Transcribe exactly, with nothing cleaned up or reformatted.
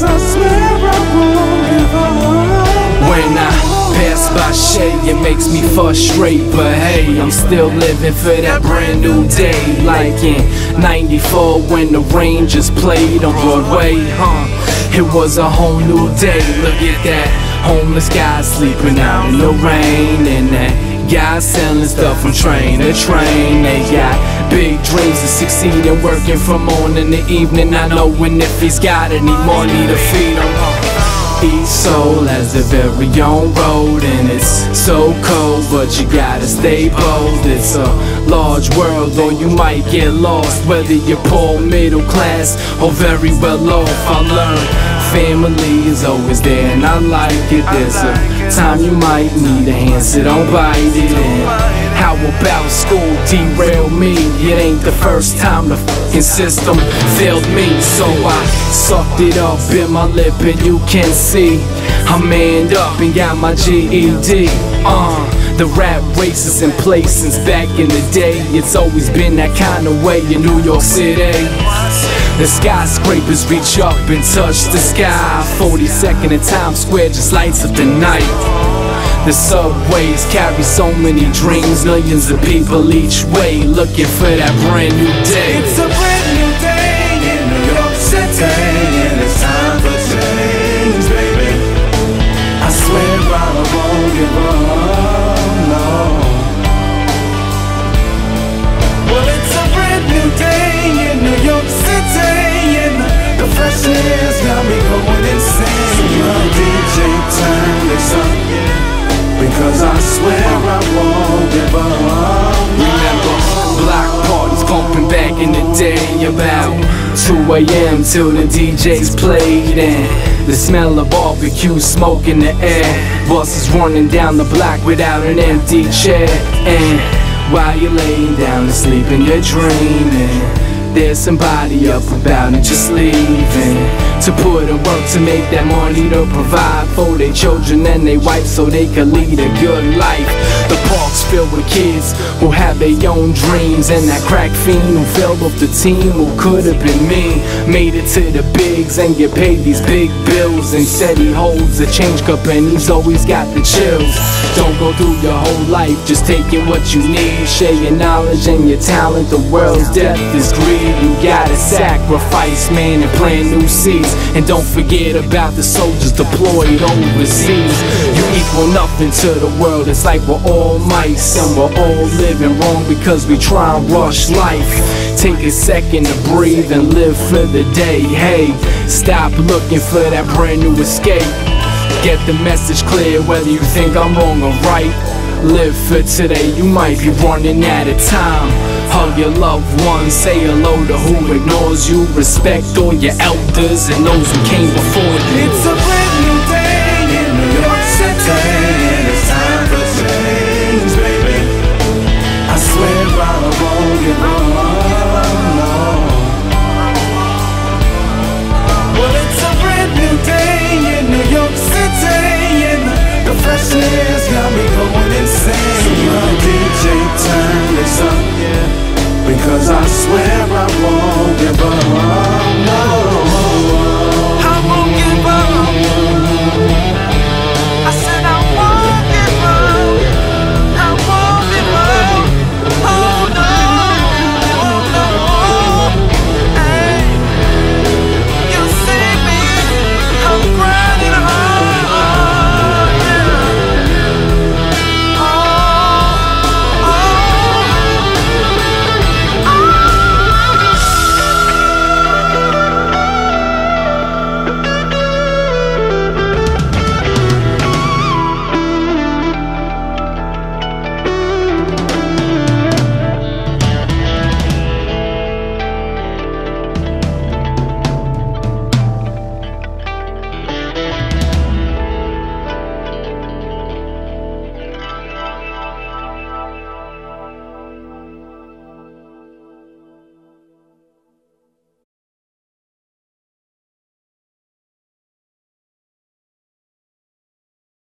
'cause I swear I won't give up. When I pass by Shay, it makes me frustrate, but hey, I'm still living for that brand new day. Like in ninety-four when the Rangers played on Broadway, huh? It was a whole new day. Look at that homeless guy sleeping out in the rain, and that guy selling stuff from train to train. They got big dreams to succeed and working from morning to evening, not knowing if he's got any money to feed him. Each soul has their very own road, and it's so cold, but you gotta stay bold. It's a large world, or you might get lost, whether you're poor, middle class, or very well off. I learned family is always there, and I like it. There's a time you might need a hand, so don't bite it. And how about school derail me? It ain't the first time the fucking system failed me, so I sucked it up, bit my lip, and you can see I'm manned up and got my G E D. Uh, the rap race is in place since back in the day. It's always been that kind of way in New York City. The skyscrapers reach up and touch the sky. forty-second in Times Square just lights up the night. The subways carry so many dreams, millions of people each way, looking for that brand new day. It's a brand new day in New York City, and it's time for change, baby. I swear I won't give up, no. Well, it's a brand new day in New York City, and the fresh air's got me going insane. My D J turn this up, because I swear I won't give up. Remember block parties pumping back in the day, about two A M till the D Js played, and the smell of barbecue smoke in the air. Buses running down the block without an empty chair, and while you're laying down to sleep and you're dreaming, there's somebody up about and just leaving to put in work to make that money to provide for their children and their wife so they can lead a good life. The park's filled with kids who have their own dreams, and that crack fiend who fell off the team who could have been me made it to the bigs and get paid these big bills, and said he holds a change cup and he's always got the chills. Don't go through your whole life just taking what you need. Share your knowledge and your talent, the world's depth is greed. You gotta sacrifice, man, and plant new seeds. And don't forget about the soldiers deployed overseas. You equal nothing to the world, it's like we're all mice, and we're all living wrong because we try and rush life. Take a second to breathe and live for the day. Hey, stop looking for that brand new escape. Get the message clear whether you think I'm wrong or right. Live for today, you might be running out of time. Hug your loved ones, say hello to who ignores you. Respect all your elders and those who came before you. It's a brand